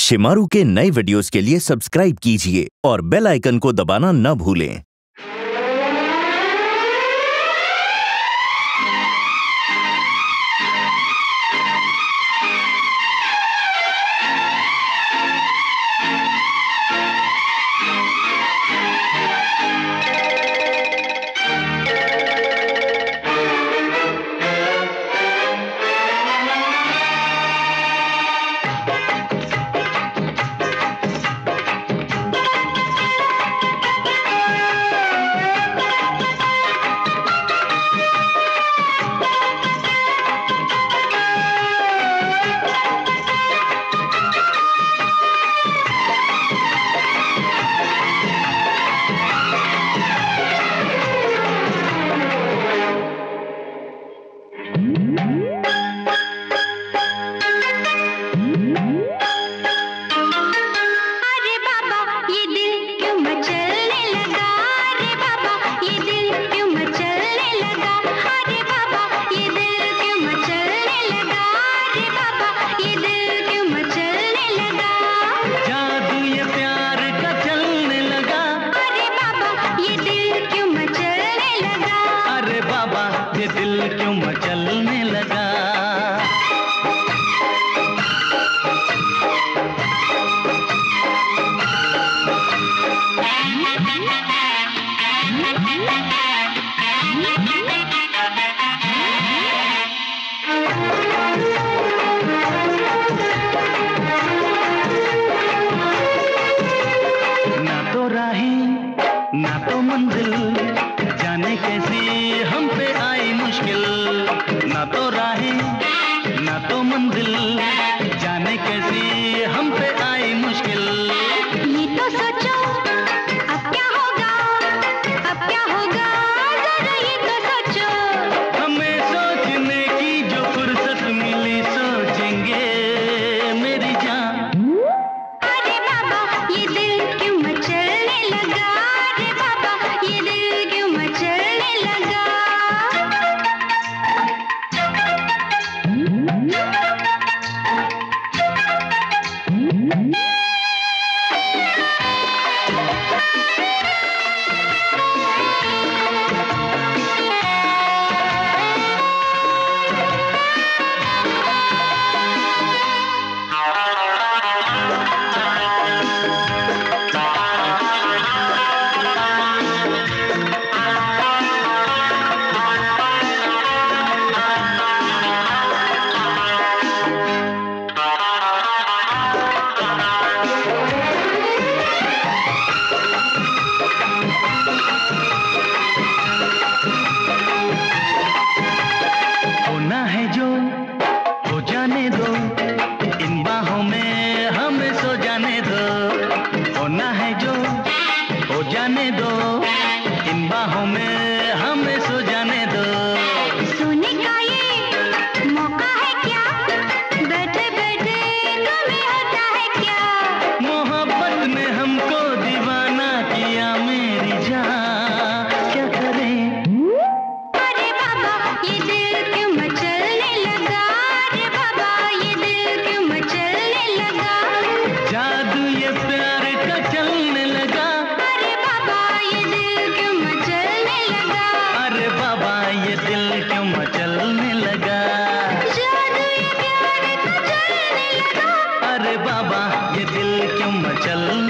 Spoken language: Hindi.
शिमारू के नए वीडियोस के लिए सब्सक्राइब कीजिए और बेल आइकन को दबाना न भूलें। ये दिल क्यों मचलने लगा। ना तो राहें ना तो मंजिल, जाने कैसी हम पे आई मुश्किल। ना तो राहें ना तो मंजिल, जाने कैसी हम पे आई मुश्किल। ये तो सोचो अब क्या होगा, अब क्या होगा, जरा ये तो सोचो। हमें सोचने की जो फुर्सत मिली, सोचेंगे मेरी जान। अरे बाबा ये दिल क्यों मचलने लगा, अरे बाबा ये दिल क्यों मचलने लगा। होना है जो हो जाने दो, इन बाहों में हमें सो जाने दो। होना है जो हो जाने दो, इन बाहों में हमें सो जाने दो। सोने का ये मौका है क्या, बैठे बैठे कभी होता है क्या। मोहब्बत ने हमको दीवाना किया मेरी जान, क्या करें। अरे बाबा ये दिल क्यों मचलने लगा, अरे बाबा ये दिल क्यों मचलने लगा। जादू ये प्यार का चलने लगा। अरे बाबा ये दिल क्यों मचलने लगा। अरे बाबा ये दिल क्यों मचलने लगा। जादू ये प्यार का चलने लगा। अरे बाबा ये दिल क्यों मचलने